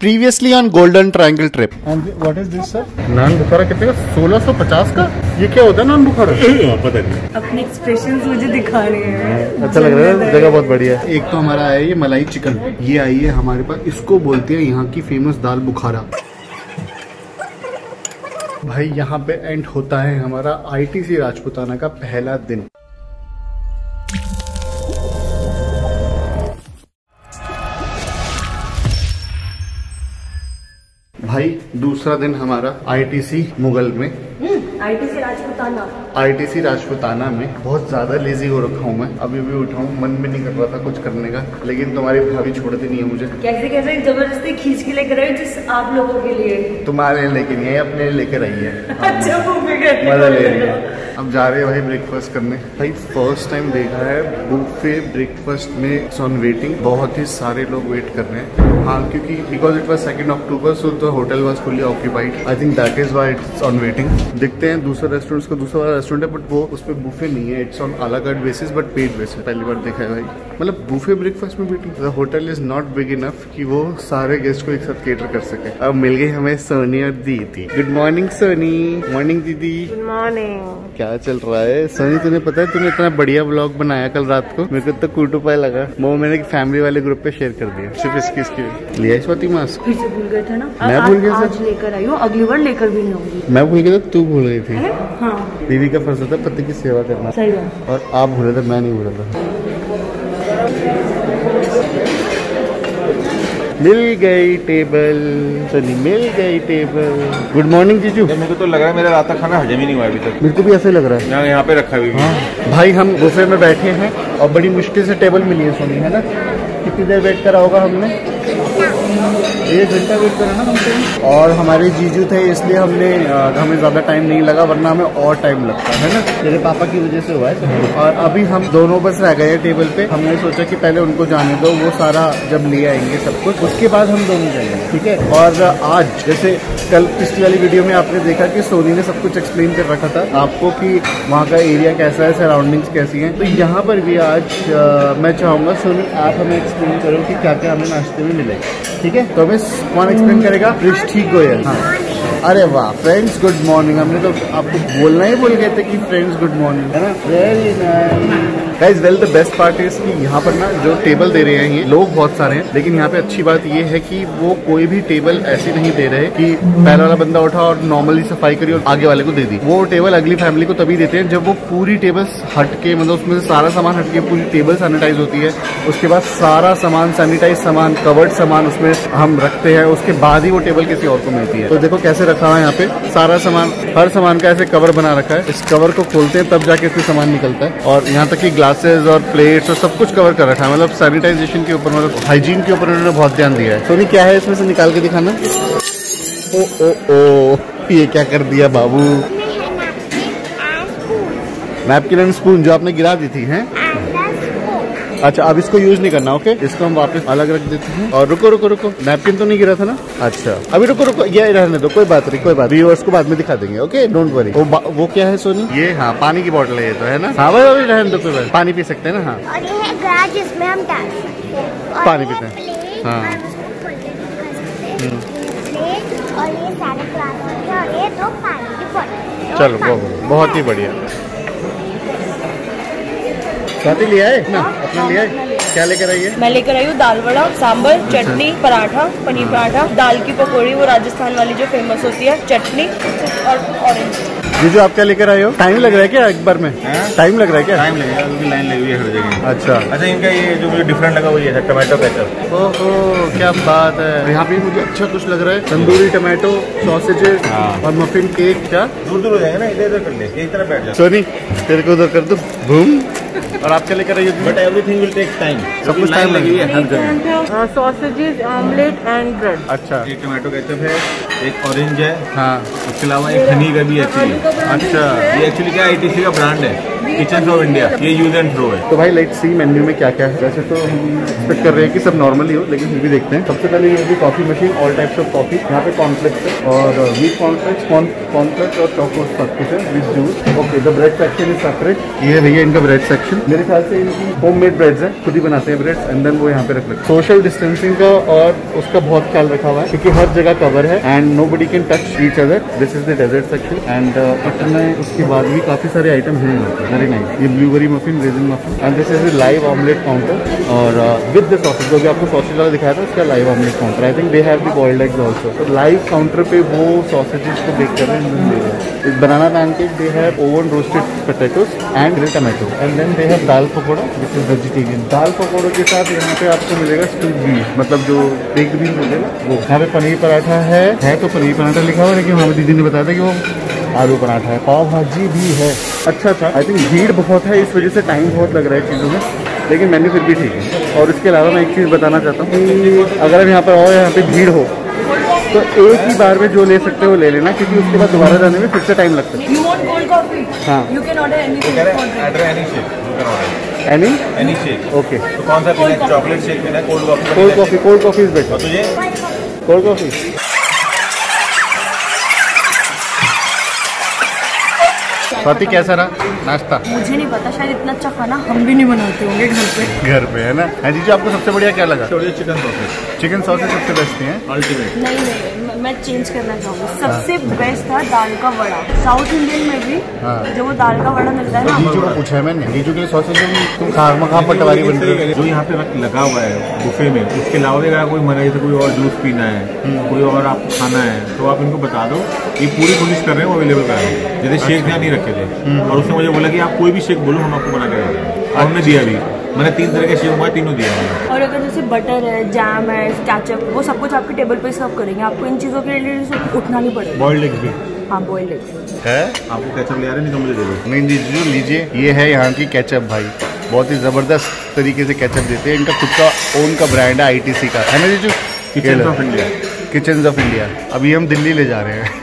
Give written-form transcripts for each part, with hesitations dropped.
Previously on Golden Triangle trip. And what is this, sir? नान बुखारा कितने का? 1650 का? ये क्या होता है नान बुखारा? पता नहीं। अपने एक्सप्रेशंस मुझे दिखा रहे हैं। अच्छा लग रहा है, जगह बहुत बढ़िया है। एक तो हमारा है ये मलाई चिकन, ये आई है हमारे पास, इसको बोलते हैं यहाँ की फेमस दाल बुखारा। भाई यहाँ पे एंड होता है हमारा ITC राजपूताना का पहला दिन। भाई दूसरा दिन हमारा ITC मुगल में, ITC राजपूताना में। बहुत ज्यादा लेजी हो रखा हूँ मैं, अभी भी उठा हूँ, मन भी नहीं कर रहा था कुछ करने का, लेकिन तुम्हारी भाभी छोड़ती नहीं है मुझे। कैसे कैसे जबरदस्ती खींच के लेकर आई जिस आप लोगों के लिए। तुम्हारे लेके नहीं है, अपने लेकर आई है। अच्छा मजा ले रही है। अब जा रहे हैं भाई ब्रेकफास्ट करने। भाई फर्स्ट टाइम देखा है बुफे ब्रेकफास्ट में इट्स ऑन वेटिंग। बहुत ही सारे लोग वेट कर रहे हैं। हाँ, क्योंकि because it was 2 October so the hotel was fully occupied. I think that is why it's on waiting. देखते हैं दूसरा रेस्टोरेंट, का दूसरा वाला रेस्टोरेंट है बट वो उस पर बुफे नहीं है, it's on a la carte basis but paid basis. पहली बार देखा है भाई, मतलब बुफे ब्रेकफास्ट में waiting. The hotel is not big enough कि वो सारे गेस्ट को एक साथ केटर कर सके। अब मिल गई हमें सोनी और दीदी। Good morning Soni. Morning didi. Good morning. क्या चल रहा है सोनी? तुम्हें पता है तूने इतना बढ़िया व्लॉग बनाया कल रात को, मेरे को तो कूटू पाए लगा। वो मैंने फैमिली वाले ग्रुप पे शेयर कर दिया, सिर्फ इसकी लिया स्वाति मास्क। फिर से भूल गए थे ना? मैं भूल गया आज लेकर आई हूँ, अगली बार लेकर भी नहीं आऊंगी। मैं भूल गया था, तू भूल गई थी। हाँ, बीवी का फर्ज होता है पति की सेवा करना। सही बात। और आप भूले थे, मैं नहीं भूला था। मिल गई टेबल, चली मिल गई टेबल। गुड मॉर्निंग जीजू। मेरे को तो लग रहा है मेरा रात का खाना हजम ही नहीं हुआ अभी तक। मेरे को भी ऐसे लग रहा है। यहाँ पे रखा हुआ है। हाँ भाई, हम बुफे में बैठे हैं और बड़ी मुश्किल से टेबल मिली है सोनी, है ना? कितनी देर वेट करा होगा हमने? 1 घंटा वेट करा ना हमसे। और हमारे जीजू थे इसलिए हमें ज्यादा टाइम नहीं लगा, वरना हमें और टाइम लगता है ना। मेरे पापा की वजह से हुआ है। और अभी हम दोनों बस रह गए टेबल पे। हमने सोचा कि पहले उनको जाने दो, वो सारा जब ले आएंगे सब कुछ, उसके बाद हम दोनों जाएंगे, ठीक है? और आज जैसे कल पिछली वाली वीडियो में आपने देखा कि सोनी ने सब कुछ एक्सप्लेन कर रखा था आपको कि वहाँ का एरिया कैसा है, सराउंडिंग्स कैसी हैं। तो यहाँ पर भी आज मैं चाहूँगा सोनी आप हमें एक्सप्लेन करो कि क्या क्या हमें नाश्ते में मिलेगा, ठीक है? तो हमें कौन एक्सप्लेन करेगा? ठीक गोयल। हाँ, अरे वाह फ्रेंड्स, गुड मॉर्निंग। हमने तो आपको बोलना ही भूल गए थे कि फ्रेंड्स गुड मॉर्निंग, है ना? Very nice guys. Well the best part is कि यहाँ पर ना जो टेबल दे रहे हैं ये लोग बहुत सारे हैं, लेकिन यहाँ पे अच्छी बात ये है कि वो कोई भी टेबल ऐसी नहीं दे रहे कि पहला वाला बंदा उठा और नॉर्मली सफाई करी और आगे वाले को दे दी। वो टेबल अगली फैमिली को तभी देते हैं जब वो पूरी टेबल हट के, मतलब उसमें से सारा सामान हट के पूरी टेबल सैनिटाइज होती है। उसके बाद सारा सामान सैनिटाइज सामान, कवर्ड सामान उसमें हम रखते हैं, उसके बाद ही वो टेबल किसी और को मिलती है। तो देखो कैसे रखा हुआ है यहाँ पे सारा सामान, हर सामान का ऐसे कवर बना रखा है। इस कवर को खोलते हैं तब जाके इसमें सामान निकलता है। और यहाँ तक कि ग्लासेस और प्लेट्स और सब कुछ कवर कर रखा है, मतलब सैनिटाइजेशन के ऊपर, मतलब हाइजीन के ऊपर उन्होंने बहुत ध्यान दिया है। सोनी क्या है इसमें से निकाल के दिखाना। ओ ओ ओ, ये क्या कर दिया बाबू? नैपकिन एंड स्पून जो आपने गिरा दी थी हैं। अच्छा, अब इसको यूज नहीं करना, ओके? इसको हम वापस अलग रख देते हैं। और रुको रुको रुको, नैपकिन तो नहीं गिरा था ना? अच्छा, अभी रुको रुको, ये रहने दो, कोई बात नहीं, कोई बात। व्यूअर्स को बाद में दिखा देंगे, ओके? Don't worry. वो क्या है सोनी? ये हाँ, पानी की बोतल है ये तो, है ना? हाँ भाई, अभी रहने दो, कोई बात। पानी पी सकते हैं ना? हाँ, और ये है ग्लास जिसमें हम डाल सकते हैं पानी पीते हैं। हाँ, और ये सारे ग्लास और ये 2 पानी की बोतल। चलो बहुत ही बढ़िया। साथी लिया है ना? अपना लिया है? क्या लेकर आई है? मैं लेकर आई हूँ दाल वड़ा, सांबर, चटनी, पराठा, पनीर पराठा, दाल की पकौड़ी, वो राजस्थान वाली जो फेमस होती है, चटनी और ऑरेंज। जी जो आप क्या लेकर आए हो? टाइम लग रहा है क्या एक बार में? टाइम लग रहा है क्या? टाइम लगेगा क्योंकि लाइन लगी हुई है हर जगह। अच्छा, इनका ये जो मुझे डिफरेंट लगा वो ये है टमाटो केचप। ओहो क्या बात है। यहाँ पे मुझे अच्छा कुछ लग रहा है, तंदूरी टमाटो, सॉसेजेस और मफिन केक। क्या दूर दूर हो जाएगा ना, इधर इधर कर ले, एक तरफ बैठ जा। सोनी तेरे को उधर कर दो, बूम। और आप क्या लेकर आइए? But everything will take time, सब कुछ टाइम लगी है हर जगह। Sausages, omelette and bread. अच्छा, एक टमाटो केचप है, एक ऑरेंज है, हाँ, उसके अलावा एक हनी का भी एक्चुअली। अच्छा, ये एक्चुअली क्या ITC का ब्रांड है, किचन ऑफ इंडिया, ये यूज एंड थ्रो है। तो भाई लेट्स सी मेन्यू में क्या क्या है। वैसे तो हम एक्सपेक्ट कर रहे हैं कि सब नॉर्मल ही हो, लेकिन फिर भी देखते हैं। सबसे पहले ये coffee machine, all types of coffee. यहाँ पे कॉर्नफ्लेक्स है और वीट कॉर्नफ्लेक्स और चॉको सब कुछ है with juice. Okay, the bread section is separate. ये भैया इनका ब्रेड सेक्शन सेक्शन, मेरे ख्याल से इनकी होममेड ब्रेड्स हैं, खुद ही बनाते हैं ब्रेड्स एंड देन वो यहाँ पे रख लेते हैं। सोशल डिस्टेंसिंग का और उसका बहुत ख्याल रखा हुआ है क्योंकि हर जगह कवर है and nobody can touch each other. This is the dessert section and इतने उसके बाद भी काफी सारे आइटम हैं यहाँ पे। Very nice. ये blueberry muffin, raisin muffin and this is live omelette counter और विद द सॉसेज, जो भी आपको सॉसेज वाला दिखाया था उसका live omelette counter. I think they have the boiled eggs also. तो लाइव काउंटर पे वो सॉसेजेस को बेक कर रहे हैं। इस banana pancake they have oven roasted potatoes and grilled tomato and then they have dal pakora which is vegetarian. दाल पकौड़ों के साथ यहाँ पे आपको मिलेगा स्टूड बीन्स, मतलब जो बेक्ड बीन्स होते हैं वो। यहाँ पे पनीर पराठा है तो पनीर पराठा लिखा हुआ है, लेकिन हमारी दीदी ने बताया था कि वो आलू पराठा है। पाव भाजी भी है। अच्छा था। आई थिंक भीड़ बहुत है, इस वजह से टाइम बहुत लग रहा है चीज़ों में, लेकिन मेन्यू फिर भी ठीक है। और इसके अलावा मैं एक चीज़ बताना चाहता हूँ कि अगर हम यहाँ पर आओ, यहाँ पे भीड़ हो तो एक ही बार में जो ले सकते हो वो ले लेना, क्योंकि उसके बाद दोबारा जाने में फिर से टाइम लगता है। You want cold coffee? हाँ। You can order anything. Order any shake, you can order any shake. Okay. तो कौन सा पीना है? चॉकलेट शेक पीना है, cold coffee? Cold coffee is better. और तुझे? Cold coffee. स्वाति कैसा रहा नाश्ता? मुझे नहीं पता, शायद इतना अच्छा खाना हम भी नहीं बनाते होंगे घर पे है ना। हाँ जी, आपको सबसे बढ़िया क्या लगा? Chicken sausage. चिकन सॉसेज सबसे बेस्ट है अल्टीमेट। नहीं, मैं चेंज करना चाहूँगी। सबसे बेस्ट था दाल का वड़ा। साउथ इंडियन में भी जो वो दाल का वड़ा मिलता है ना। जीजू को पूछा है मैंने, जीजू के लिए सॉसेज तुम खा पटवारी बन रही है। जो यहाँ पे लगा हुआ है बुफे में, इसके अलावा भी अगर कोई मना, जैसे कोई और जूस पीना है, कोई और आप खाना है, तो आप इनको बता दो। ये पूरी कोशिश कर रहे हैं वो अवेलेबल कराएंगे। जैसे शेक यहाँ नहीं रखे थे और उसने मुझे बोला कि आप कोई भी शेक बोलो, हम आपको बना के देंगे। और हमने दिया भी, मैंने 3 तरह के शेक हुआ, तीनों दिया है। और अगर जैसे बटर है, जैम है, केचप, वो सब कुछ आपके टेबल पे सर्व करेंगे। आपको इन चीज़ों के लिए उठना नहीं पड़ेगा। बॉइल्ड एग्स भी हाँ, बॉइल्ड एग्स है। आपको केचप ले आ रहे नहीं तो मुझे दे दो। नहीं जीजू लीजिए, ये है यहाँ की केचप भाई। बहुत ही जबरदस्त तरीके से केचप देते हैं। इनका खुद का ओन का ब्रांड है ITC का, है ना जीजू? Kitchen of India. Kitchen of India. अभी हम दिल्ली ले जा रहे हैं।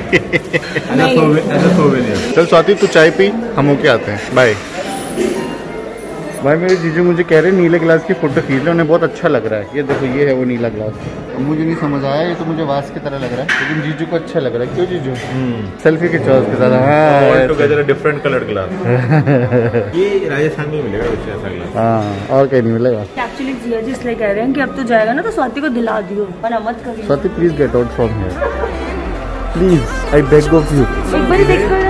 चल स्वाति तू चाय पी, हम होके आते हैं। बाय। भाई मेरे जीजू मुझे कह रहे हैं नीले ग्लास की फोटो खींच लो, उन्हें बहुत अच्छा लग रहा है। ये देखो, ये है वो नीला ग्लास। अब मुझे नहीं समझ आया, ये तो मुझे वास की तरह लग रहा है, लेकिन जीजू को अच्छा लग रहा है। क्यों जीजू? सेल्फी खिंचो उसके साथ। हाँ, टुगेदर डिफरेंट कलर्ड ग्लास। ये राजस्थान में मिलेगा वैसे ऐसा ग्लास। हाँ, और कहीं नहीं मिलेगा। एक्चुअली जिया जी इसलिए कह रहे हैं कि अब तो जाएगा ना तो स्वाति को दिला दियो, मना मत करिए। Swati please get out from here, please, I beg of you. एक बार देख कर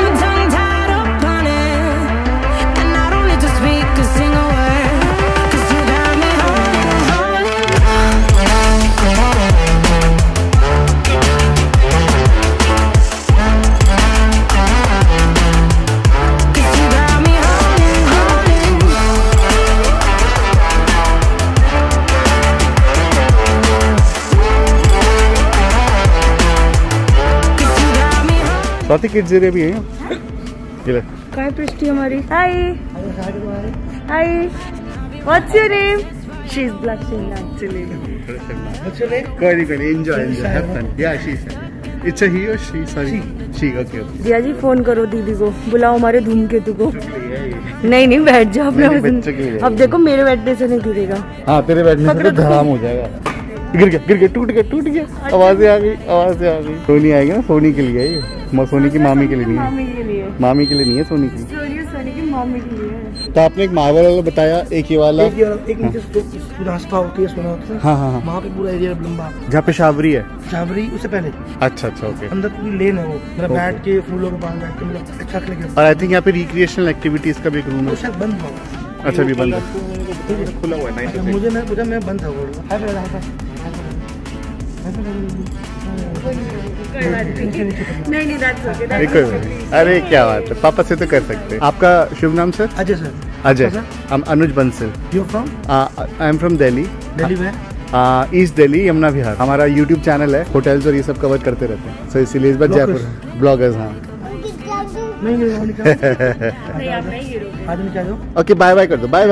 स्वाति किड्स एरिया भी है यहाँ। ये ले। काय पृष्टि हमारी। Hi hi, what's your name? She is blushing actually. कोई नहीं, enjoy have fun. Yeah she is, it's a he or she, sorry she. Okay okay. दिया जी फोन करो दीदी को, बुलाओ हमारे धूमकेतु को। नहीं बैठ जाओ अपने। अब देखो मेरे बैठने से नहीं गिरेगा। हाँ, तेरे बैठने से तो धड़ाम हो जाएगा। गिर गया, टूट गया। आवाजें आ गई। सोनी आएगी ना, सोनी के लिए है ये। सोनी की मामी के लिए नहीं है। मामी के लिए नहीं है, सोनी की। सोनी की मामी के लिए। तो आपने एक मार्बल वाला बताया, एक ये वाला, एक नीचे रास्ता होती है, सोना होता है। हाँ। वहाँ पे पूरा एरिया लंबा, जहाँ पे शावरी है। शावरी उससे पहले। अच्छा ओके। अंदर पूरी लेन है वो, मतलब बैठ के फूलों के पास बैठ के, मतलब अच्छा लगेगा। और आई थिंक यहाँ पे रिक्रिएशनल एक्टिविटीज का भी एक रूम है। शायद बंद हुआ। अच्छा, भी बंद है। खुला हुआ है। मुझे मैं बंद था वो। नहीं that's okay। अरे क्या बात है, पापा से तो कर सकते हैं। आपका शुभ नाम sir? Ajay sir. Ajay. Anuj Bansal. You from? I am from Delhi. Delhi में? ईस्ट दिल्ली, यमुना विहार। हमारा यूट्यूब चैनल है, होटल्स और ये सब कवर करते रहते हैं, सो इसीलिए इस बार जयपुर ब्लॉगर्स। हाँ ओके, बाय कर दो। बाय।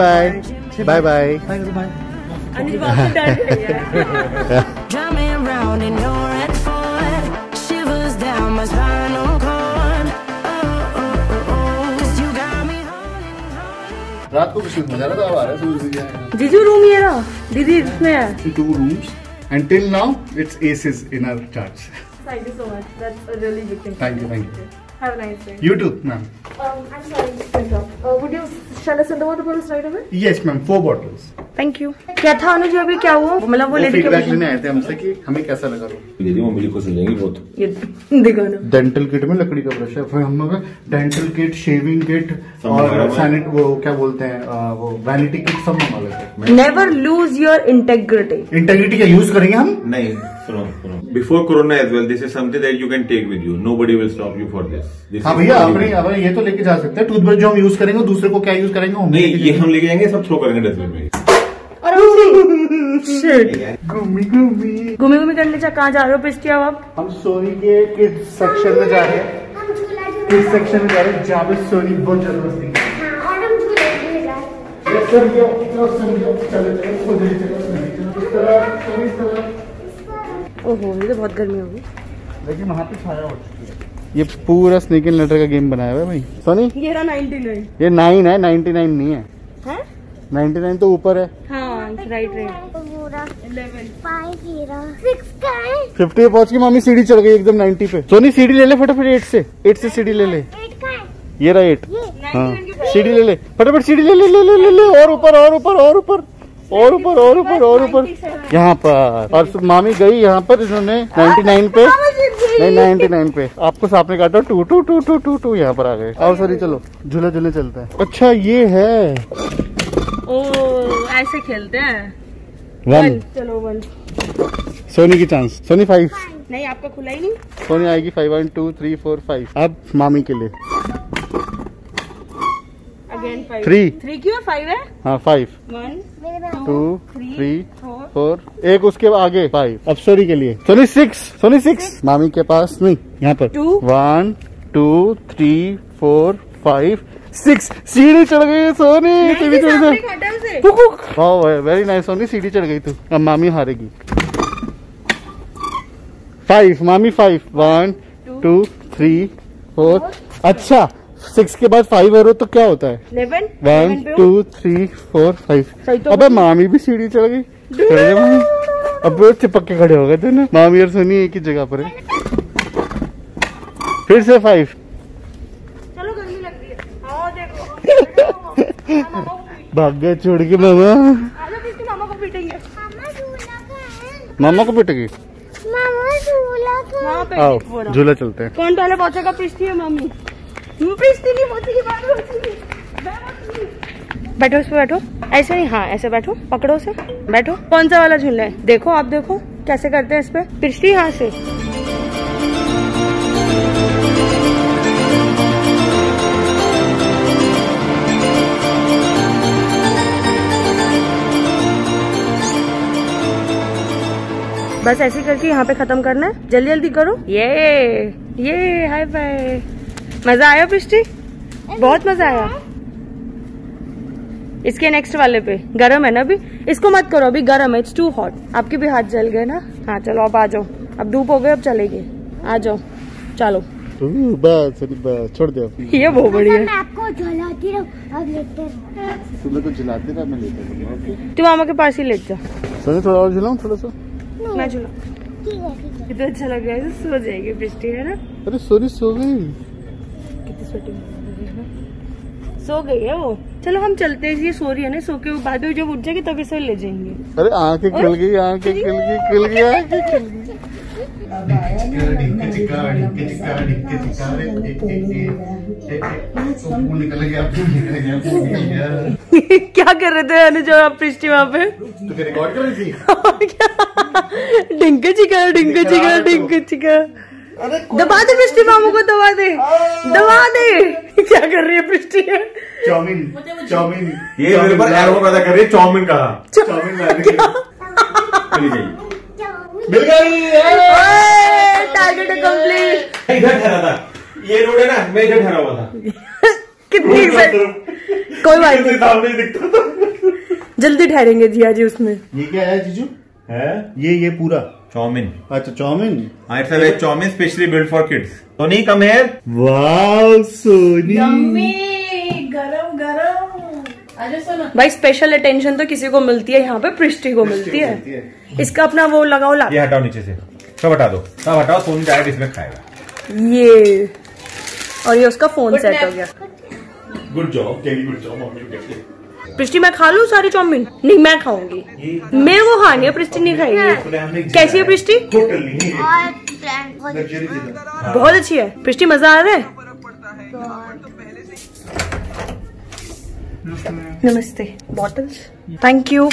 रात को कुछ मजा रहा था, अब आ रहा है जीजू रूम ये रहा, दीदी इसमें है 2 rooms and till now it's aces in our charts. Thank you so much. That's a really big thing. Thank you. Have a nice day. You too, ma'am. I'm sorry to interrupt. Would you shall I send the water bottles right away? Yes, ma'am. 4 bottles. Thank you. क्या था अनुज अभी क्या हुआ? मतलब वो lady feedback लेने आए थे हमसे कि हमें कैसा लगा वो। दीदी मम्मी खुश हो जाएंगी बहुत। ये देखो ना। डेंटल किट में लकड़ी का ब्रश है, फिर हम लोग डेंटल किट, शेविंग किट और सैनिट वो क्या बोलते हैं वो वैनिटी किट सब मंगा लेते हैं। Never lose your integrity. Integrity का यूज करेंगे हम? नहीं, सुनो सुनो। Before corona as well this is something that you can take with you, nobody will stop you for this. हाँ भैया, अपने ये तो लेके जा सकते हैं। टूथब्रश जो हम यूज करेंगे दूसरे को क्या यूज करेंगे? नहीं, ये हम लेके जाएंगे, सब थ्रो करेंगे डस्टबिन में। घूमी घूमी घूमे घूमे करने कहाँ जा रहे हो पिस्टी? अब आप हम सोनी के किड्स सेक्शन में जा रहे हैं। किड्स सेक्शन में जा रहे हैं जहाँ पे सोनी बहुत जबरदस्ती। ओहो, ये तो बहुत गर्मी होगी। लेकिन वहाँ पे छाया हो चुकी है। ये पूरा स्नेक एंड लेडर का गेम बनाया हुआ है भाई। सोनी ये रहा 99। ये 9 है, 99 नहीं है। हैं? 99 तो ऊपर है। हाँ, राइट राइट। 50 पे पहुंच के मामी सीढ़ी चढ़ गई एकदम 90 पे। सोनी सीढ़ी ले ले फटाफट, 8 से सीढ़ी ले ले। ये रहा 8। हाँ, सीढ़ी ले ले फटाफट, सीढ़ी ले ले ले ले ले ले और ऊपर और ऊपर और ऊपर और ऊपर और ऊपर और ऊपर यहाँ पर। और मामी गई यहाँ पर, इन्होंने 99 पे नहीं 99 पे आपको सांप ने काटा 2 यहाँ पर आ गए। आओ सॉरी, चलो झूले झूले चलते हैं। अच्छा ये है, ओ ऐसे खेलते हैं। 1 चलो 1। सोनी की चांस। सोनी 5। नहीं, आपका खुला ही नहीं। सोनी आएगी 5 1 2 3 4 5। अब मामी के लिए अगेन 5। 3 क्यों? 5 है। हाँ 5 1 2 3 4 एक उसके आगे 5। अब सोनी के लिए सोनी 6 मामी के पास नहीं, यहाँ पर 1 2 3 4 5 6 सीढ़ी चढ़ गई सोनी। सीढ़ी चढ़ गई, वेरी नाइस सोनी, सीढ़ी चढ़ गई तू। अब मामी हारेगी। 5 मामी 5 1 2 3 4। अच्छा 6 के बाद 5 है तो क्या होता है? 1 2 3 4 5। अबे मामी भी सीढ़ी चढ़ गई। मामी अब वो चिपक के खड़े हो गए थे ना। मामी और सोनी एक ही जगह पर है। फिर से 5। चलो, गर्मी लग रही है। आओ देखो। भाग गए छोड़ के मामा। मामा को पीटेंगे। मामा को पीटेगी। आओ झूला चलते हैं। कौन पहले पहुंचेगा? पिस्ती है मामी। पिस्ती नहीं पहुंचेगी, बाद में पहुंचेगी। बैठो, इस पे बैठो। ऐसे नहीं, हाँ ऐसे बैठो, पकड़ो से बैठो। कौन सा वाला झूला है? देखो, आप देखो कैसे करते हैं इस पे। पिस्ती यहाँ से। बस ऐसे करके यहाँ पे खत्म करना है। जल्दी जल्दी करो। ये हाय बाय। मजा आया पिस्टी? बहुत मजा आया। इसके नेक्स्ट वाले पे गरम है ना अभी, इसको मत करो अभी, गरम है, इट्स टू हॉट। आपके भी हाथ जल गए ना। हाँ चलो अब आ जाओ, अब धूप हो गई, अब चलेगी। आ जाओ चलो। बस छोड़ दो। ये बहुत बढ़िया है। मैं आपको जलाती रहूं, अब लेते रहो। तुम्हें तो जलाते रहा, मैं लेता रहूंगा। तू मामा के पास ही लेट जा। सोनी थोड़ा और झुलाऊं, थोड़ा सा। मैं झूला। ठीक है। कितना अच्छा लग रहा है। सो जाएगी पिस्टी, है ना? अरे सोनी सो गई। कितनी स्वेटिंग सो गई है वो। चलो हम चलते हैं, ये सो रही है ना, सो के बाद में जब उठ जाएगी तब इसे ले जाएंगे। अरे आंखें खुल गई, आंखें खुल गई, खुल गई आंखें खुल गई। क्या कर रहे थे अनुज आप पिस्टी वहाँ पे? तो रिकॉर्ड कर रही थी। डिंका चिका डिंका चिका डिंका चिका। दबा दे पिस्टी, मामू को दबा दे, दबा दे। क्या कर रही है पिस्टी? चाउमीन ये मेरे पर एरो पैदा कर रही है। चाउमीन का चाउमीन मिल गई। Target complete. इधर ठहरा था, ये रोड है ना, मैं इधर ठहरा हुआ था। कितनी कोई बात नहीं, सामने दिखता था। जल्दी ठहरेंगे जिया जी उसमें। ये क्या है जीजू? है ये पूरा चाउमीन। अच्छा chowmein. It's a veg chowmein specially build for kids. Soni come here. Wow Soni, गरम गरम। भाई स्पेशल अटेंशन तो किसी को मिलती है, यहाँ पे पृष्टि को मिलती है। इसका अपना वो लगाओ ला। ये हटाओ नीचे से, सब हटा दो, सब हटाओ। सोनी डायरेक्ट इसमें खाएगा। ये और ये उसका फोन सेट हो गया। Good job, good job mummy को कहते हैं। पृष्टि मैं खा लूं सारी चाउमीन? नहीं मैं खाऊंगी, मेरे को खानी है, पृष्टि नहीं खाएगी। कैसी है पृष्टि? बहुत अच्छी है पृष्टि, मजा आ रहा है। नमस्ते, बॉटल्स थैंक यू।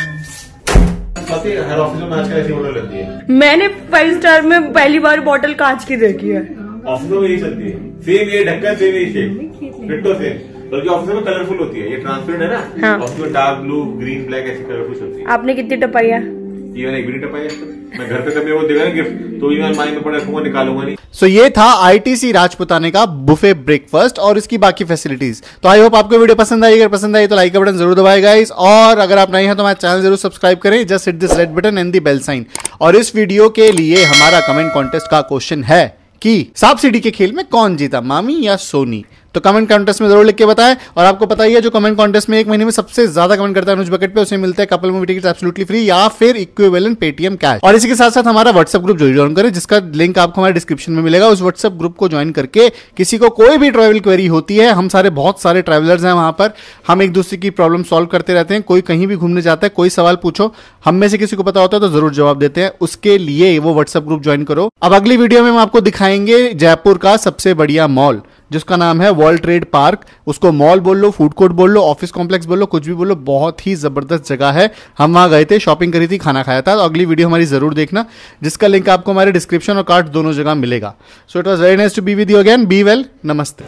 हर ऑफिस में आजकल ऐसी बोतल लगती है। मैंने 5 स्टार में पहली बार बॉटल कांच की देखी है। ऑफिस में यही चलती है, सेम ये ढक्कन, सेम ये शेप, डिट्टो सेम। बल्कि ऑफिस में कलरफुल होती है, ये ट्रांसपेरेंट है ना। हाँ। ऑफिस में डार्क ब्लू, ग्रीन, ब्लैक ऐसी कलरफुल चलती है। आपने कितनी टपाई है? ये मैंने एक भी नहीं टपाई है। मैं घर पे कभी वो देगा ना गिफ्ट, तो ये मैं अलमारी में पड़ा रखूंगा, निकालूंगा नहीं। सो ये था आईटीसी राजपुताने का बुफे ब्रेकफास्ट और इसकी बाकी फैसिलिटीज। तो आई होप आपको वीडियो पसंद आई। अगर पसंद आई तो लाइक का बटन जरूर दबाएं गाइस, और अगर आप नए हैं तो हमारा चैनल जरूर सब्सक्राइब करें। Just hit this red button and the bell sign. और इस वीडियो के लिए हमारा कमेंट कॉन्टेस्ट का क्वेश्चन है कि सांप सीढ़ी के खेल में कौन जीता, मामी या सोनी? तो कमेंट कॉन्टेस्ट में जरूर लिख के बताएं। और आपको पता ही है, जो कमेंट कॉन्टेस्ट में 1 महीने में सबसे ज्यादा कमेंट करता है अनुज बकेट पे, उसे मिलता है couple movie ticket absolutely free या फिर इक्विवेलेंट पेटीएम कैश। और इसी के साथ साथ हमारा व्हाट्सएप ग्रुप जरूर ज्वाइन करें, जिसका लिंक आपको हमारे डिस्क्रिप्शन में मिलेगा। उस व्हाट्सएप ग्रुप को ज्वाइन करके किसी को कोई भी ट्रैवल क्वेरी होती है, हम सारे बहुत सारे ट्रैवलर्स हैं वहां पर, हम एक दूसरे की प्रॉब्लम सॉल्व करते रहते हैं। कोई कहीं भी घूमने जाता है, कोई सवाल पूछो, हम में से किसी को पता होता है तो जरूर जवाब देते हैं। उसके लिए वो व्हाट्सएप ग्रुप ज्वाइन करो। अब अगली वीडियो में हम आपको दिखाएंगे जयपुर का सबसे बढ़िया मॉल, जिसका नाम है वर्ल्ड ट्रेड पार्क। उसको मॉल बोल लो, फूड कोर्ट बोल लो, ऑफिस कॉम्प्लेक्स बोल लो, कुछ भी बोलो, बहुत ही जबरदस्त जगह है। हम वहां गए थे, शॉपिंग करी थी, खाना खाया था। तो अगली वीडियो हमारी जरूर देखना, जिसका लिंक आपको हमारे डिस्क्रिप्शन और कार्ड दोनों जगह मिलेगा। So it was very nice to be with you again. Be well, नमस्ते।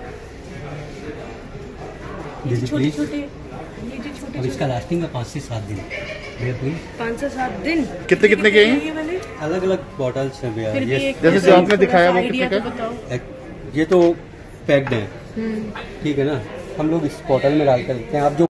अब इसका लास्टिंग है 5 से 7 दिन भैया, प्लीज। 5 से 7 दिन। कितने कितने के हैं? अलग अलग बॉटल्स हैं भैया। ये जैसे जो आपने दिखाया वो कितने का? ये तो पैक्ड है, ठीक है ना। हम लोग इस बॉटल में डाल कर रखते हैं। आप जो